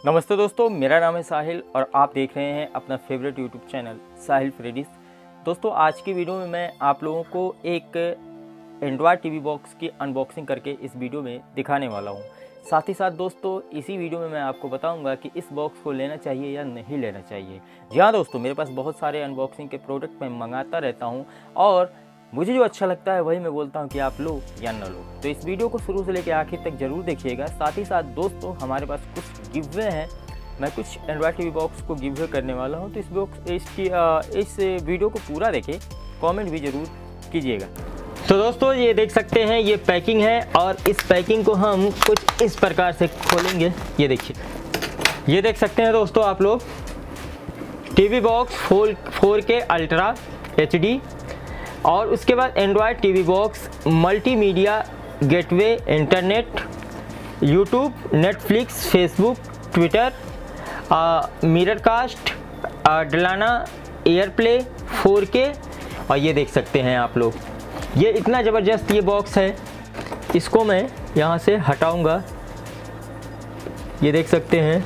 नमस्ते दोस्तों, मेरा नाम है साहिल और आप देख रहे हैं अपना फेवरेट यूट्यूब चैनल साहिल फ्रेडिस। दोस्तों, आज की वीडियो में मैं आप लोगों को एक एंड्रॉयड टीवी बॉक्स की अनबॉक्सिंग करके इस वीडियो में दिखाने वाला हूं। साथ ही साथ दोस्तों, इसी वीडियो में मैं आपको बताऊंगा कि इस बॉक्स को लेना चाहिए या नहीं लेना चाहिए। जी हाँ दोस्तों, मेरे पास बहुत सारे अनबॉक्सिंग के प्रोडक्ट मैं मंगाता रहता हूँ और मुझे जो अच्छा लगता है वही मैं बोलता हूँ कि आप लो या न लो। तो इस वीडियो को शुरू से लेकर आखिर तक जरूर देखिएगा। साथ ही साथ दोस्तों, हमारे पास कुछ गिव अवे हैं। मैं कुछ एंड्रॉयड टीवी बॉक्स को गिव अवे करने वाला हूँ, तो इस वीडियो को पूरा देखें, कमेंट भी ज़रूर कीजिएगा। तो दोस्तों, ये देख सकते हैं, ये पैकिंग है और इस पैकिंग को हम कुछ इस प्रकार से खोलेंगे। ये देखिए, ये देख सकते हैं दोस्तों आप लोग, TV box 4K ultra HD और उसके बाद Android TV box multimedia gateway, internet, YouTube, Netflix, Facebook, Twitter, Miracast, डलाना, एयरप्ले, 4K। और ये देख सकते हैं आप लोग, ये इतना ज़बरदस्त ये बॉक्स है। इसको मैं यहाँ से हटाऊंगा, ये देख सकते हैं।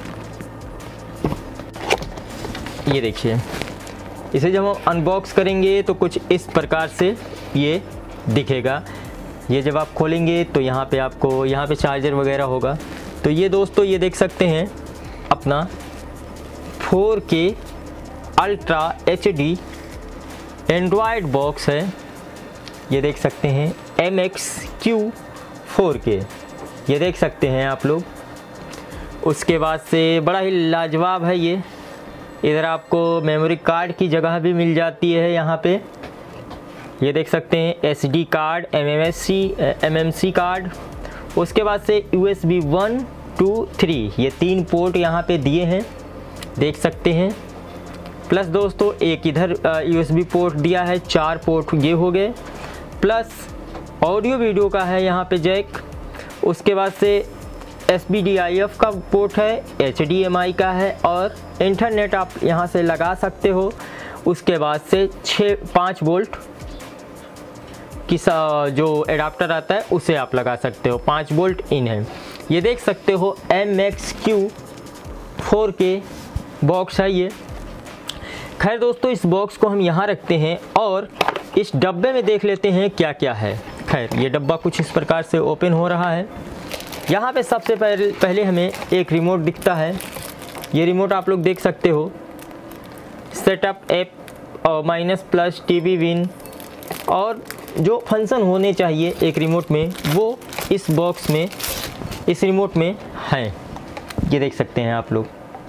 ये देखिए, इसे जब हम अनबॉक्स करेंगे तो कुछ इस प्रकार से ये दिखेगा। ये जब आप खोलेंगे तो यहाँ पे चार्जर वगैरह होगा। तो ये दोस्तों, ये देख सकते हैं अपना 4K ultra HD Android box है। ये देख सकते हैं MXQ 4K, ये देख सकते हैं आप लोग। उसके बाद से बड़ा ही लाजवाब है ये। इधर आपको मेमोरी कार्ड की जगह भी मिल जाती है यहाँ पे। ये देख सकते हैं SD कार्ड, MMC कार्ड। उसके बाद से USB 1, 2, 3 ये 3 पोर्ट यहाँ पे दिए हैं, देख सकते हैं। प्लस दोस्तों, एक इधर USB पोर्ट दिया है, 4 पोर्ट ये हो गए। प्लस ऑडियो वीडियो का है यहाँ पे जैक। उसके बाद से SPDIF का पोर्ट है, HDMI का है और इंटरनेट आप यहाँ से लगा सकते हो। उसके बाद से 5 वोल्ट की जो एडाप्टर आता है उसे आप लगा सकते हो, 5 वोल्ट इन है। ये देख सकते हो MXQ 4K बॉक्स है ये। खैर दोस्तों, इस बॉक्स को हम यहाँ रखते हैं और इस डब्बे में देख लेते हैं क्या क्या है। खैर, ये डब्बा कुछ इस प्रकार से ओपन हो रहा है। यहाँ पे सबसे पहले हमें एक रिमोट दिखता है। ये रिमोट आप लोग देख सकते हो, सेटअप ऐप और -+ TV विन और जो फंक्शन होने चाहिए एक रिमोट में वो इस बॉक्स में, इस रिमोट में हैं। ये देख सकते हैं आप लोग,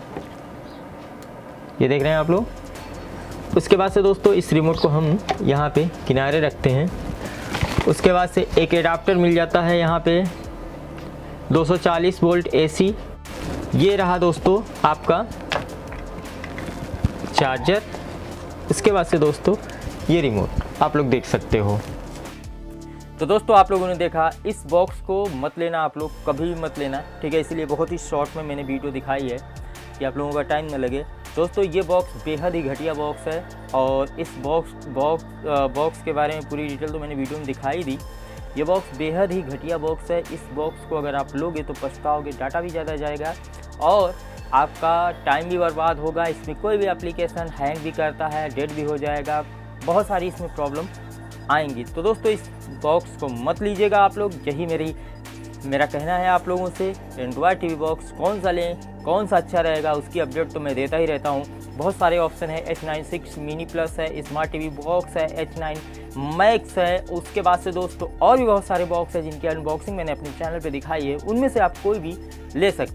ये देख रहे हैं आप लोग। उसके बाद से दोस्तों, इस रिमोट को हम यहाँ पे किनारे रखते हैं। उसके बाद से एक एडाप्टर मिल जाता है यहाँ पे, 240 वोल्ट AC। ये रहा दोस्तों आपका चार्जर। इसके बाद से दोस्तों, ये रिमोट आप लोग देख सकते हो। तो दोस्तों, आप लोगों ने देखा, इस बॉक्स को मत लेना, आप लोग कभी भी मत लेना, ठीक है। इसलिए बहुत ही शॉर्ट में मैंने वीडियो दिखाई है कि आप लोगों का टाइम न लगे। दोस्तों, ये बॉक्स बेहद ही घटिया बॉक्स है और इस बॉक्स के बारे में पूरी डिटेल तो मैंने वीडियो में दिखाई दी। ये बॉक्स बेहद ही घटिया बॉक्स है। इस बॉक्स को अगर आप लोगे तो पछताओगे, डाटा भी ज़्यादा जाएगा और आपका टाइम भी बर्बाद होगा। इसमें कोई भी एप्लीकेशन हैंग भी करता है, डेड भी हो जाएगा, बहुत सारी इसमें प्रॉब्लम आएंगी। तो दोस्तों, इस बॉक्स को मत लीजिएगा आप लोग, यही मेरा कहना है आप लोगों से। एंड्रॉयड टीवी बॉक्स कौन सा लें, कौन सा अच्छा रहेगा, उसकी अपडेट तो मैं देता ही रहता हूँ। बहुत सारे ऑप्शन है, H96 मिनी प्लस है, स्मार्ट टीवी बॉक्स है, H9 मैक्स है। उसके बाद से दोस्तों, और भी बहुत सारे बॉक्स है जिनकी अनबॉक्सिंग मैंने अपने चैनल पे दिखाई है। उनमें से आप कोई भी ले सकते हैं।